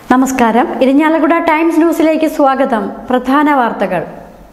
നമസ്കാരം. ഇരിഞ്ഞാലക്കുട ടൈംസ് ന്യൂസിലേക്ക് സ്വാഗതം. പ്രധാന വാർത്തകൾ.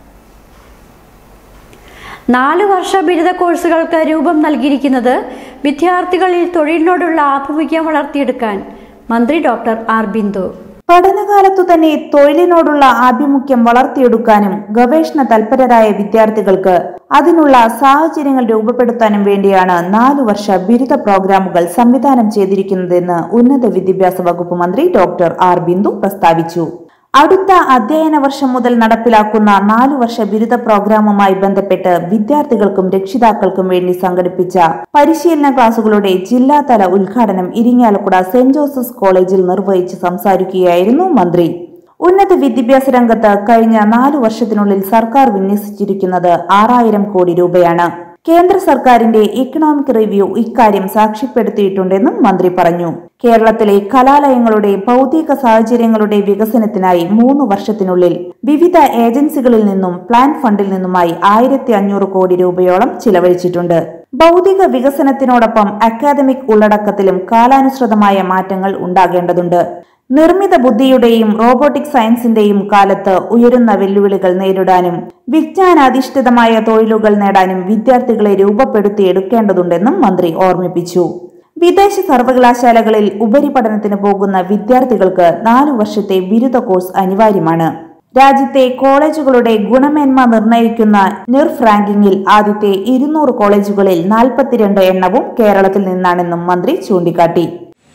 4 വർഷ ബിരുദ കോഴ്സുകൾക്ക് രൂപം നൽകിയിരിക്കുന്നത് വിദ്യാർത്ഥികളിൽ തൊഴിലിനോടുള്ള ആഭിമുഖ്യം വളർത്തിയെടുക്കാൻ മന്ത്രി ഡോക്ടർ ആർ ബിന്ദു. പഠനകാലത്തു തന്നെ തൊഴിലിനോടുള്ള ആഭിമുഖ്യം വളർത്തിയെടുക്കാനും ഗവേഷണ തൽപരരായ വിദ്യാർത്ഥികൾക്ക് അതിനുള്ള സാഹചര്യങ്ങൾ രൂപപ്പെടുത്താനും വേണ്ടിയാണ് 4 വർഷ ബിരുദ പ്രോഗ്രാമുകൾ സംവിധാനം ചെയ്തിരിക്കുന്നതെന്ന് ഉന്നത വിദ്യാഭ്യാസ വകുപ്പ് മന്ത്രി ഡോക്ടർ ആർ ബിന്ദു പ്രസ്താവിച്ചു. അടുത്ത അധ്യയന വർഷം മുതൽ നടപ്പിലാക്കുന്ന 4 വർഷ ബിരുദ പ്രോഗ്രാമുമായി ബന്ധപ്പെട്ട് വിദ്യാർത്ഥികൾക്കും രക്ഷിതാക്കൾക്കും വേണ്ടി സംഘടിപ്പിച്ച പരിശീലന ക്ലാസുകളുടെ ജില്ലാതല ഉദ്ഘാടനം ഇരിങ്ങാലക്കുട സെന്റ് ജോസഫ്സ് കോളേജിൽ നിർവഹിച്ച് സംസാരിക്കുകയായിരുന്നു മന്ത്രി. ഉന്നത വിദ്യാഭ്യാസ രംഗത്ത് കഴിഞ്ഞ 4 വർഷത്തിനുള്ളിൽ സർക്കാർ വിന്യസിച്ചിരിക്കുന്നത് 6000 കോടി രൂപയാണ്. കേന്ദ്ര സർക്കാരിന്റെ ഇക്കണോമിക് റിവ്യൂ ഇക്കാര്യം സാക്ഷ്യപ്പെടുത്തിയിട്ടുണ്ടെന്നും മന്ത്രി പറഞ്ഞു. കേരളത്തിലെ കലാലയങ്ങളുടെ ഭൗതിക സാഹചര്യങ്ങളുടെ വികസനത്തിനായി 3 വർഷത്തിനുള്ളിൽ വിവിധ ഏജൻസികളിൽ നിന്നും പ്ലാൻ ഫണ്ടിൽ നിന്നുമായി 1500 കോടി രൂപയോളം ചിലവഴിച്ചിട്ടുണ്ട്. ഭൗതിക വികസനത്തിനോടൊപ്പം അക്കാദമിക് ഉള്ളടക്കത്തിലും കാലാനുസൃതമായ മാറ്റങ്ങൾ ഉണ്ടാകേണ്ടതുണ്ട്. നിർമ്മിത ബുദ്ധിയുടെയും റോബോട്ടിക് സയൻസിന്റെയും കാലത്ത് ഉയരുന്ന വെല്ലുവിളികൾ നേരിടാനും വിജ്ഞാനാധിഷ്ഠിതമായ തൊഴിലുകൾ നേടാനും വിദ്യാർത്ഥികളെ രൂപപ്പെടുത്തിയെടുക്കേണ്ടതുണ്ടെന്നും മന്ത്രി ഓർമ്മിപ്പിച്ചു. വിദേശ സർവകലാശാലകളിൽ ഉപരിപഠനത്തിന് പോകുന്ന വിദ്യാർത്ഥികൾക്ക് 4 വർഷത്തെ ബിരുദ കോഴ്സ് അനിവാര്യമാണ്. രാജ്യത്തെ കോളേജുകളുടെ ഗുണമേന്മ നിർണ്ണയിക്കുന്ന നിർഫ് റാങ്കിങ്ങിൽ ആദ്യത്തെ 200 കോളേജുകളിൽ 42 എണ്ണവും കേരളത്തിൽ നിന്നാണെന്നും മന്ത്രി ചൂണ്ടിക്കാട്ടി.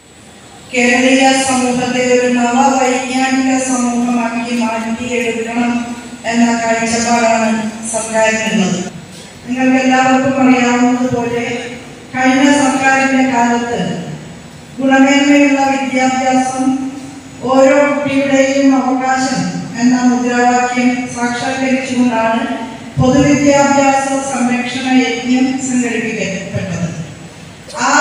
കേരളീയ സമൂഹത്തെ ഒരു നവവൈജ്ഞാനിക സമൂഹമാക്കി മാറ്റിയെടുക്കണം എന്ന കാഴ്ചപ്പാടാണ് സർക്കാരിനുള്ളത്. നിങ്ങൾക്ക് എല്ലാവർക്കും അറിയാവുന്നതുപോലെ കഴിഞ്ഞ സർക്കാരിന്റെ കാലത്ത് ഗുണമേന്മയുള്ള വിദ്യാഭ്യാസം, ഓരോ കുട്ടിയുടെയും അവകാശം എന്ന മുദ്രാവാക്യം സാക്ഷാത്കരിച്ചുകൊണ്ടാണ് പൊതുവിദ്യാഭ്യാസ സംരക്ഷണ യജ്ഞം സംഘടിപ്പിക്കപ്പെട്ടത്. ആ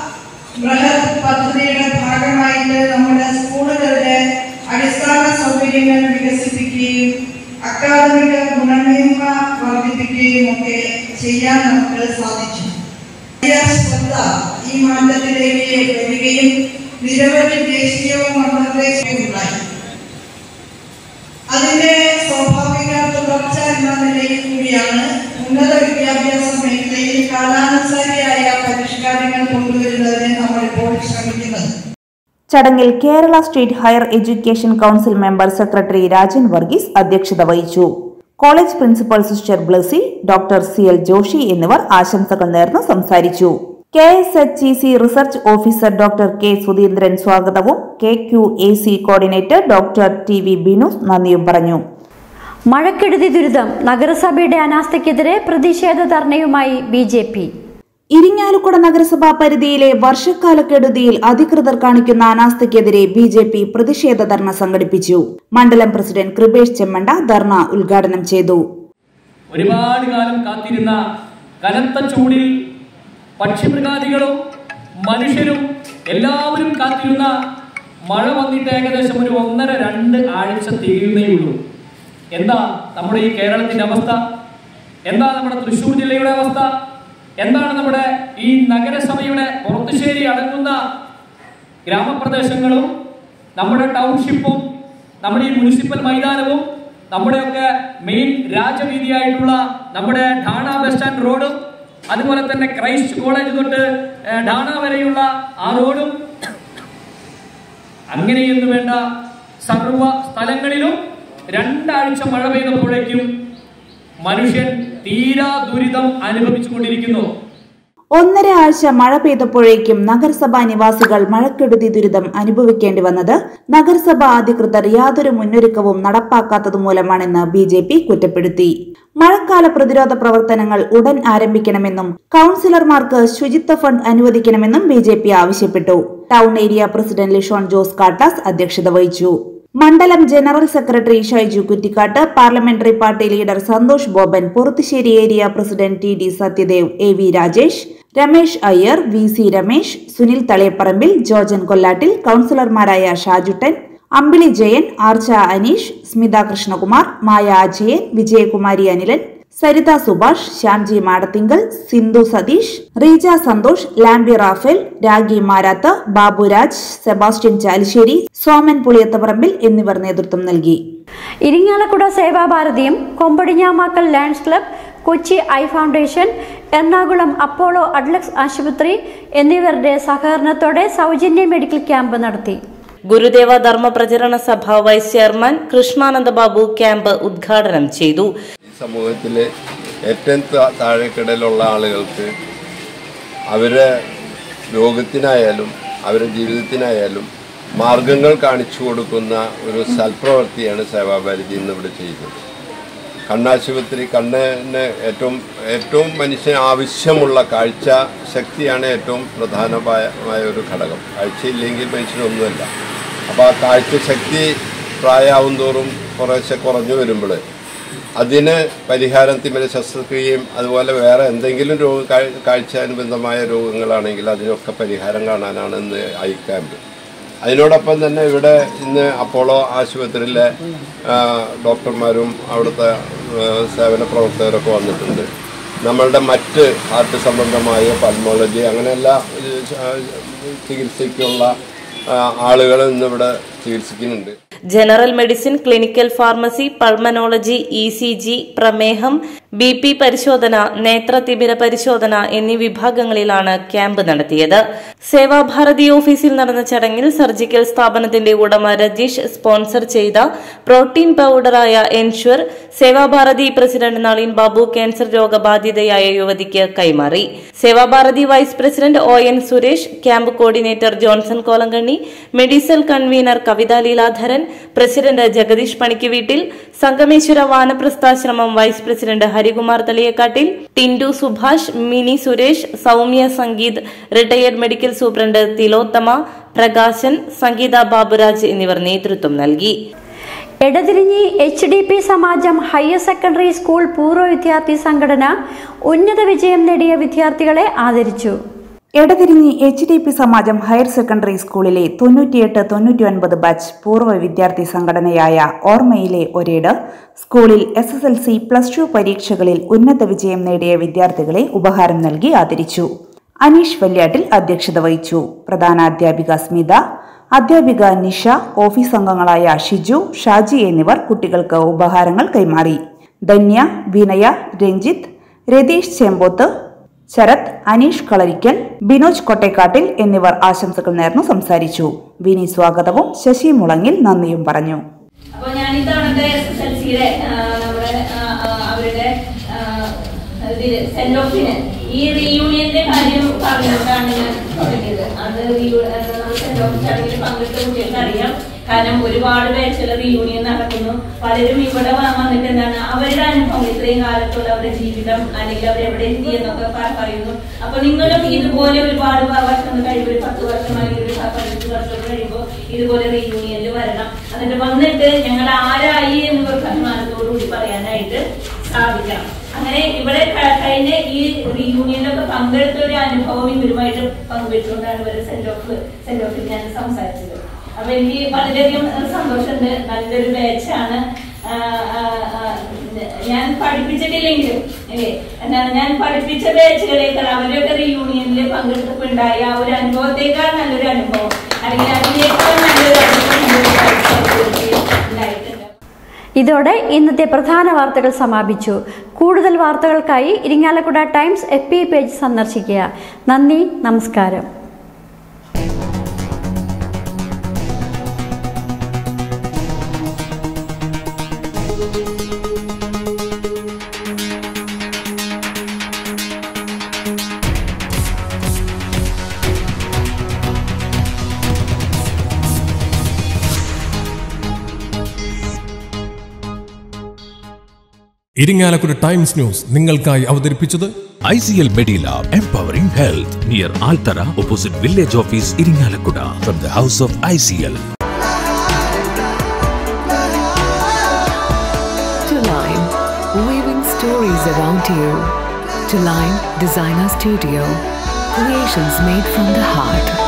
ബൃഹത് പദ്ധതിയുടെ ഭാഗമായിട്ട് നമ്മുടെ സ്കൂളുകളുടെ അടിസ്ഥാന സൗകര്യങ്ങൾ വികസിപ്പിക്കുകയും അക്കാദമിക ഗുണമേന്മ വർദ്ധിപ്പിക്കുകയും ഒക്കെ ചെയ്യാൻ നമുക്ക് സാധിച്ചു. ശ്രദ്ധ ഈ മാറ്റത്തിലേക്ക് വരികയും നിരവധി ദേശീയവും അന്തർദേശീയവും ഉണ്ടായി. അതിന്റെ സ്വാഭാവിക തുടർച്ച എന്ന നിലയിൽ കൂടിയാണ് ഉന്നത വിദ്യാഭ്യാസ മേഖലയിൽ കാലാനുസാരിയായ പരിഷ്കാരങ്ങൾ കൊണ്ടുവരുന്നതിന് നമ്മൾ ഇപ്പോൾ ശ്രമിക്കുന്നത്. ചടങ്ങിൽ Kerala state higher education council member secretary Rajan Varghese അധ്യക്ഷത വഹിച്ചു. College principal sister Blessy, doctor CL Joshi എന്നിവർ ആശംസകൾ നേർന്ന് സംസാരിച്ചു. KSHEC research officer doctor K Sudheendran സ്വാഗതവും KQAC coordinator doctor TV Binu നന്ദിയും പറഞ്ഞു. മഴക്കെടുതി ദുരിതം. നഗരസഭയുടെ അനാസ്ഥയ്ക്കെതിരെ പ്രതിഷേധ ധർണയുമായി BJP. ഇരിങ്ങാലക്കുട നഗരസഭാ പരിധിയിലെ വർഷക്കാലക്കെടുതിയിൽ അധികൃതർ കാണിക്കുന്ന അനാസ്ഥയ്ക്കെതിരെ BJP പ്രതിഷേധ ധർണ സംഘടിപ്പിച്ചു. മണ്ഡലം പ്രസിഡന്റ് കൃപേഷ് ചെമ്മണ്ട ധർണ ഉദ്ഘാടനം ചെയ്തു. ഒരുപാട് കാലം കാത്തിരുന്ന കനത്ത ചൂടിൽ പക്ഷിമൃഗാദികളും മനുഷ്യരും എല്ലാവരും കാത്തിരുന്ന മഴ വന്നിട്ട് ഏകദേശം ഒരു 1.5-2 ആഴ്ച തികയുന്നേ ഉള്ളൂ. എന്താ നമ്മുടെ ഈ കേരളത്തിന്റെ അവസ്ഥ? എന്താ നമ്മുടെ തൃശ്ശൂർ ജില്ലയുടെ അവസ്ഥ? എന്താണ് നമ്മുടെ ഈ നഗരസഭയുടെ പുറത്തുശ്ശേരി അടങ്ങുന്ന ഗ്രാമപ്രദേശങ്ങളും നമ്മുടെ ടൗൺഷിപ്പും നമ്മുടെ ഈ മുനിസിപ്പൽ മൈതാനവും നമ്മുടെയൊക്കെ മെയിൻ രാജവീതിയായിട്ടുള്ള നമ്മുടെ ഠാണ ബസ് സ്റ്റാൻഡ് റോഡും അതുപോലെ തന്നെ ക്രൈസ്റ്റ് കോളേജ് തൊട്ട് ഠാണ വരെയുള്ള ആ റോഡും അങ്ങനെയെന്ന് വേണ്ട സർവ സ്ഥലങ്ങളിലും 2 ആഴ്ച മഴ പെയ്തപ്പോഴേക്കും മനുഷ്യൻ തീരാ ദുരിതം അനുഭവിച്ചുകൊണ്ടിരിക്കുന്നു. 1.5 ആഴ്ച മഴ പെയ്തപ്പോഴേക്കും നഗരസഭാ നിവാസികൾ മഴക്കെടുതി ദുരിതം അനുഭവിക്കേണ്ടി വന്നത് നഗരസഭാ അധികൃതർ യാതൊരു മുന്നൊരുക്കവും നടപ്പാക്കാത്തതുമൂലമാണെന്ന് BJP കുറ്റപ്പെടുത്തി. മഴക്കാല പ്രതിരോധ പ്രവർത്തനങ്ങൾ ഉടൻ ആരംഭിക്കണമെന്നും കൌൺസിലർമാർക്ക് ശുചിത്വ ഫണ്ട് അനുവദിക്കണമെന്നും BJP ആവശ്യപ്പെട്ടു. Town area president Lishon Jose Kattas അധ്യക്ഷത വഹിച്ചു. മണ്ഡലം general secretary Shaiju Kuttikkat, parliamentary party leader Santhosh Boban, Poruthussery area president TD Sathyadev, AV Rajesh, Ramesh Iyer, VC Ramesh, Sunil Thaliyaparambil, Jojan Kollattil, കൌൺസിലർമാരായ ഷാജുട്ടൻ, അമ്പിളി ജയൻ, ആർച്ച അനീഷ്, സ്മിത കൃഷ്ണകുമാർ, മായ അജയൻ, വിജയകുമാരി അനിലൻ, സരിത സുഭാഷ്, ശ്യാംജി മാടത്തിങ്കൽ, സിന്ധു സതീഷ്, റീജ സന്തോഷ്, ലാംബി റാഫേൽ, രാഗി മാരാത്ത്, ബാബുരാജ്, സെബാസ്റ്റ്യൻ ചാലിശ്ശേരി, സോമൻ പുളിയത്തപറമ്പിൽ എന്നിവർ നേതൃത്വം നൽകി. Irinjalakuda സേവാഭാരതിയും Kombidinjamakkal Lions club, Kochi eye foundation, Ernakulam Apollo Adlux ആശുപത്രി എന്നിവരുടെ സഹകരണത്തോടെ സൗജന്യ മെഡിക്കൽ ക്യാമ്പ് നടത്തി. Gurudeva Dharma Pracharana Sabha vice chairman Krishnananda Babu camp ഉദ്ഘാടനം ചെയ്തു. സമൂഹത്തിലെ ഏറ്റവും താഴെക്കിടയിലുള്ള ആളുകൾക്ക് അവരുടെ രോഗത്തിനായാലും അവരുടെ ജീവിതത്തിനായാലും മാർഗങ്ങൾ കാണിച്ചു കൊടുക്കുന്ന ഒരു സൽപ്രവൃത്തിയാണ് സേവാഭാരതി ഇന്നിവിടെ ചെയ്യുന്നത്. കണ്ണാശുപത്രി, കണ്ണിന് ഏറ്റവും മനുഷ്യന് ആവശ്യമുള്ള കാഴ്ച ശക്തിയാണ് ഏറ്റവും പ്രധാനമായ ഒരു ഘടകം. കാഴ്ചയില്ലെങ്കിൽ മനുഷ്യനൊന്നുമല്ല. അപ്പോൾ ആ കാഴ്ച ശക്തി പ്രായമാവും തോറും കുറേശ്ശെ കുറഞ്ഞു വരുമ്പോൾ അതിന് പരിഹാരം തിമിര ശസ്ത്രക്രിയയും അതുപോലെ വേറെ എന്തെങ്കിലും കാഴ്ചാനുബന്ധമായ രോഗങ്ങളാണെങ്കിൽ അതിനൊക്കെ പരിഹാരം കാണാനാണ് ഇന്ന് ഐ ക്യാമ്പ്. അതിനോടൊപ്പം തന്നെ ഇവിടെ ഇന്ന് അപ്പോളോ ആശുപത്രിയിലെ ഡോക്ടർമാരും അവിടുത്തെ സേവന പ്രവർത്തകരൊക്കെ വന്നിട്ടുണ്ട്. നമ്മളുടെ മറ്റ് ഹാർട്ട് സംബന്ധമായ പൾമോളജി അങ്ങനെയെല്ലാ ചികിത്സയ്ക്കുള്ള ആളുകൾ ഇന്നിവിടെ ചികിത്സിക്കുന്നുണ്ട്. General medicine, clinical pharmacy, pulmonology, ECG, പ്രമേഹം, BP പരിശോധന, നേത്രതിമിര പരിശോധന എന്നീ വിഭാഗങ്ങളിലാണ് ക്യാമ്പ് നടത്തിയത്. സേവാഭാരതി ഓഫീസിൽ നടന്ന ചടങ്ങിൽ സർജിക്കൽ സ്ഥാപനത്തിന്റെ ഉടമ രജീഷ് സ്പോൺസർ ചെയ്ത പ്രോട്ടീൻ പൌഡറായ Ensure Sevabharathi president Nalin Babu cancer രോഗബാധിതയായ യുവതിക്ക് കൈമാറി. Sevabharathi vice president ON Suresh, camp coordinator Johnson Kolankanni, medical convener Kavitha Leeladharan, president Jagadeesh Panikkuveettil, Sangameshwara Vanaprasthashramam vice president Harikumar Thaliyakkattil, Tindu Subhash, Mini Suresh, Soumya Sangeeth, retired medical superintendent Thilothama, Prakashan, Sangeetha Baburaj എന്നിവർ നേതൃത്വം നൽകി. Edathirinji HDP Samajam higher secondary school പൂർവ്വ വിദ്യാർത്ഥി സംഘടന ഉന്നത വിജയം നേടിയ വിദ്യാർത്ഥികളെ ആദരിച്ചു. Edathirinji HDP Samajam higher secondary സ്കൂളിലെ 98-99 ബാച്ച് പൂർവ്വ വിദ്യാർത്ഥി സംഘടനയായ ഓർമ്മയിലെ ഒരേട് സ്കൂളിൽ SSLC, +2 പരീക്ഷകളിൽ ഉന്നത വിജയം നേടിയ വിദ്യാർത്ഥികളെ ഉപഹാരം നൽകി ആദരിച്ചു. അനീഷ് വല്യാട്ടിൽ അധ്യക്ഷത വഹിച്ചു. പ്രധാനാധ്യാപിക സ്മിത, അധ്യാപിക നിഷ, ഓഫീസ് അംഗങ്ങളായ ഷിജു, ഷാജി എന്നിവർ കുട്ടികൾക്ക് ഉപഹാരങ്ങൾ കൈമാറി. ധന്യ, വിനയ, രഞ്ജിത്ത്, രതീഷ് ചേമ്പോത്ത്, ശരത്, അനീഷ് കളരിക്കൽ, ബിനോജ് കൊട്ടേക്കാട്ടിൽ എന്നിവർ ആശംസകൾ നേർന്നു സംസാരിച്ചു. വിനി സ്വാഗതവും ശശി മുളങ്ങിൽ നന്ദിയും പറഞ്ഞു. അപ്പോൾ ഞാൻ ഇത്തവണത്തെ SSLCയുടെ അവരുടെ സെൻഡ് ഓഫിന് ഈ റീയൂണിയന്റെ കാര്യം പറഞ്ഞുകൊണ്ടാണ് ഞാൻ തുടങ്ങിയത്. അത് സെൻഡ് ഓഫ് ചടങ്ങിൽ പങ്കെടുത്ത കുട്ടികൾക്ക് അറിയാം. കാരണം ഒരുപാട് ബാച്ചുകൾ റീയൂണിയൻ നടക്കുന്നു. പലരും ഇവിടെ വന്നിട്ട് എന്താണ് അവരുടെ അനുഭവം, ഇത്രയും കാലത്തുള്ള അവരുടെ ജീവിതം അല്ലെങ്കിൽ അവരെവിടെ എത്തി എന്നൊക്കെ പറയുന്നു. അപ്പൊ നിങ്ങളും ഇതുപോലെ ഒരുപാട് വർഷം കഴിയുമ്പോൾ 10 വർഷം അല്ലെങ്കിൽ 15 വർഷം കഴിയുമ്പോൾ ഇതുപോലെ റീയൂണിയനിൽ വരണം. എന്നിട്ട് വന്നിട്ട് ഞങ്ങൾ ആരായി എന്ന് അഭിമാനത്തോടുകൂടി പറയാനായിട്ട് സാധിക്കണം. അങ്ങനെ ഇവിടെ കഴിഞ്ഞ ഈ റീയൂണിയനിലൊക്കെ പങ്കെടുത്ത ഒരു അനുഭവം ഇവരുമായിട്ട് പങ്കുവെച്ചുകൊണ്ടാണ് ഇവരുടെ സെൻഡ് ഓഫിൽ ഞാൻ സംസാരിച്ചത്. അപ്പൊ എനിക്ക് വളരെയധികം സന്തോഷമുണ്ട്. നല്ലൊരു ബാച്ചാണ്. ഞാൻ പഠിപ്പിച്ചിട്ടില്ലെങ്കിലും എന്താണ് ഞാൻ പഠിപ്പിച്ച ബാച്ചുകളേക്കാൾ അവരൊക്കെ റീയൂണിയനിൽ പങ്കെടുത്തപ്പോൾ ഉണ്ടായ ആ ഒരു അനുഭവത്തേക്കാൾ നല്ലൊരു അനുഭവം അല്ലെങ്കിൽ അതിനേക്കാൾ നല്ലൊരു അനുഭവം ഉണ്ടായിട്ടുണ്ട്. ഇതോടെ ഇന്നത്തെ പ്രധാന വാർത്തകൾ സമാപിച്ചു. കൂടുതൽ വാർത്തകൾക്കായി ഇരിങ്ങാലക്കുട ടൈംസ് FB പേജ് സന്ദർശിക്കുക. നന്ദി, നമസ്കാരം. ഇരിങ്ങാലക്കുട ടൈംസ് ന്യൂസ് നിങ്ങൾക്കായി അവതരിപ്പിച്ചത് ICL Medilab Empowering Health near Altara opposite Village Office Iringalakkuda from the House of ICL. To Line, weaving stories around you. To Line Designer Studio, creations made from the heart.